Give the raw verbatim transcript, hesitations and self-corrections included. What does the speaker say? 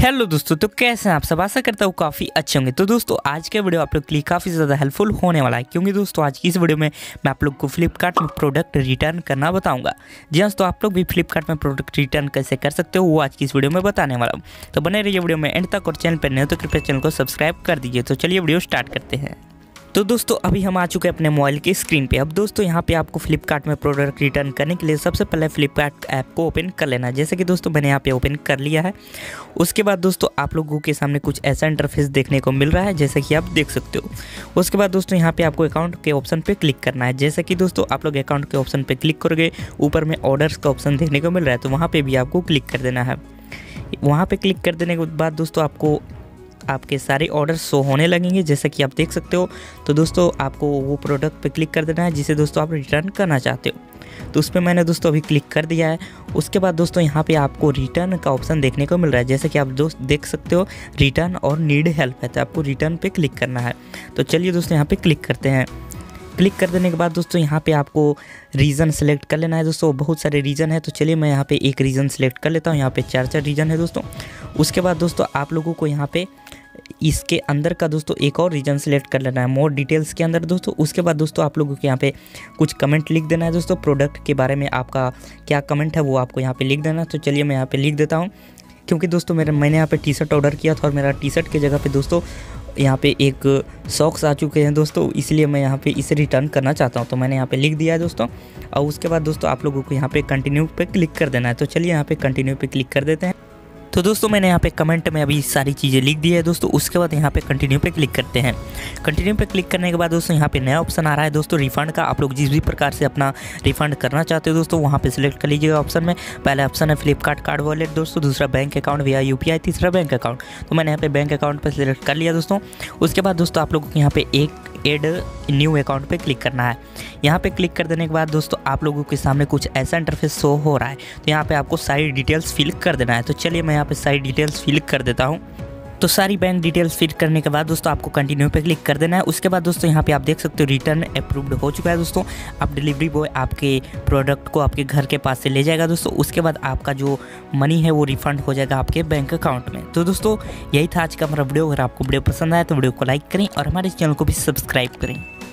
Hello दोस्तों, तो कैसे हैं आप सब। आशा करता हूँ काफ़ी अच्छे होंगे। तो दोस्तों आज का वीडियो आप लोग के लिए काफ़ी ज़्यादा हेल्पफुल होने वाला है, क्योंकि दोस्तों आज की इस वीडियो में मैं आप लोग को फ्लिपकार्ट में प्रोडक्ट रिटर्न करना बताऊंगा। जी हाँ, तो आप लोग भी फ्लिपकार्ट में प्रोडक्ट रिटर्न कैसे कर सकते हो वो आज की इस वीडियो में बताने वाला हूँ। तो बने रहिए वीडियो में एंड तक, और चैनल पर नए हो तो कृपया चैनल को सब्सक्राइब कर दीजिए। तो चलिए वीडियो स्टार्ट करते हैं। तो दोस्तों अभी हम आ चुके हैं अपने मोबाइल की स्क्रीन पे। अब दोस्तों यहाँ पे आपको फ्लिपकार्ट में प्रोडक्ट रिटर्न करने के लिए सबसे पहले फ्लिपकार्ट ऐप को ओपन कर लेना है। जैसे कि दोस्तों मैंने यहाँ पे ओपन कर लिया है। उसके बाद दोस्तों आप लोगों के सामने कुछ ऐसा इंटरफेस देखने को मिल रहा है, जैसे कि आप देख सकते हो। उसके बाद दोस्तों यहाँ पे आपको अकाउंट के ऑप्शन पे क्लिक करना है। जैसे कि दोस्तों आप लोग अकाउंट के ऑप्शन पे क्लिक करोगे, ऊपर में ऑर्डर्स का ऑप्शन देखने को मिल रहा है, तो वहाँ पर भी आपको क्लिक कर देना है। वहाँ पर क्लिक कर देने के बाद दोस्तों आपको आपके सारे ऑर्डर शो होने लगेंगे, जैसे कि आप देख सकते हो। तो दोस्तों आपको वो प्रोडक्ट पे क्लिक कर देना है जिसे दोस्तों आप रिटर्न करना चाहते हो। तो उस पर मैंने दोस्तों अभी क्लिक कर दिया है। उसके बाद दोस्तों यहाँ पे आपको रिटर्न का ऑप्शन देखने को मिल रहा है, जैसे कि आप दोस्त देख सकते हो रिटर्न और नीड हेल्प है, तो आपको रिटर्न पे क्लिक करना है। तो चलिए दोस्तों यहाँ पे क्लिक करते हैं। क्लिक कर देने के बाद दोस्तों यहाँ पे आपको रीज़न सेलेक्ट कर लेना है। दोस्तों बहुत सारे रीज़न है, तो चलिए मैं यहाँ पे एक रीज़न सेलेक्ट कर लेता हूँ। यहाँ पे चार चार रीज़न है दोस्तों। उसके बाद दोस्तों आप लोगों को यहाँ पे इसके अंदर का दोस्तों एक और रीजन सेलेक्ट कर लेना है, मोर डिटेल्स के अंदर दोस्तों। उसके बाद दोस्तों आप लोगों को यहाँ पे कुछ कमेंट लिख देना है दोस्तों। प्रोडक्ट के बारे में आपका क्या कमेंट है वो आपको यहाँ पे लिख देना है। तो चलिए मैं यहाँ पे लिख देता हूँ, क्योंकि दोस्तों मेरे मैंने यहाँ पे टी शर्ट ऑर्डर किया था और मेरा टी शर्ट की जगह पे दोस्तों यहाँ पे एक सॉक्स आ चुके हैं दोस्तों, इसलिए मैं यहाँ पे इसे रिटर्न करना चाहता हूँ। तो मैंने यहाँ पे लिख दिया है दोस्तों। और उसके बाद दोस्तों आप लोगों को यहाँ पे कंटिन्यू पे क्लिक कर देना है। तो चलिए यहाँ पे कंटिन्यू पे क्लिक कर देते हैं। तो दोस्तों मैंने यहाँ पे कमेंट में अभी सारी चीज़ें लिख दी है दोस्तों। उसके बाद यहाँ पे कंटिन्यू पे क्लिक करते हैं। कंटिन्यू पे क्लिक करने के बाद दोस्तों यहाँ पे नया ऑप्शन आ रहा है दोस्तों, रिफंड का। आप लोग जिस भी प्रकार से अपना रिफंड करना चाहते हो दोस्तों वहाँ पे सिलेक्ट कर लीजिएगा ऑप्शन में। पहला ऑप्शन है फ्लिपकार्ट कार्ड वॉलेट दोस्तों, दूसरा बैंक अकाउंट विया यूपीआई, तीसरा बैंक अकाउंट। तो मैंने यहाँ पे बैंक अकाउंट पर सिलेक्ट कर लिया दोस्तों। उसके बाद दोस्तों आप लोगों को यहाँ पे एक एड न्यू अकाउंट पे क्लिक करना है। यहाँ पे क्लिक कर देने के बाद दोस्तों आप लोगों के सामने कुछ ऐसा इंटरफेस शो हो रहा है, तो यहाँ पे आपको सारी डिटेल्स फिल कर देना है। तो चलिए मैं यहाँ पे सारी डिटेल्स फिल कर देता हूँ। तो सारी बैंक डिटेल्स फिल करने के बाद दोस्तों आपको कंटिन्यू पे क्लिक कर देना है। उसके बाद दोस्तों यहाँ पे आप देख सकते हो रिटर्न अप्रूव्ड हो चुका है दोस्तों। अब डिलीवरी बॉय आपके प्रोडक्ट को आपके घर के पास से ले जाएगा दोस्तों। उसके बाद आपका जो मनी है वो रिफंड हो जाएगा आपके बैंक अकाउंट में। तो दोस्तों यही था आज का हमारा वीडियो। अगर आपको वीडियो पसंद आया तो वीडियो को लाइक करें और हमारे चैनल को भी सब्सक्राइब करें।